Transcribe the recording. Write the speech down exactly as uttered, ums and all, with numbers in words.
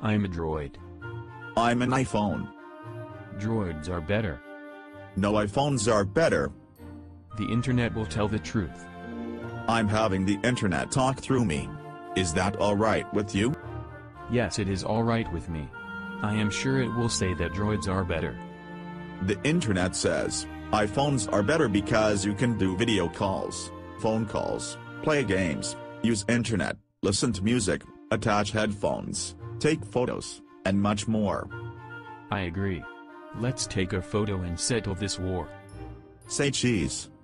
I'm a droid. I'm an iPhone. Droids are better. No, iPhones are better. The internet will tell the truth. I'm having the internet talk through me. Is that alright with you? Yes, it is alright with me. I am sure it will say that droids are better. The internet says, iPhones are better because you can do video calls, phone calls, play games, use internet, listen to music, attach headphones, take photos, and much more. I agree. Let's take a photo and settle this war. Say cheese.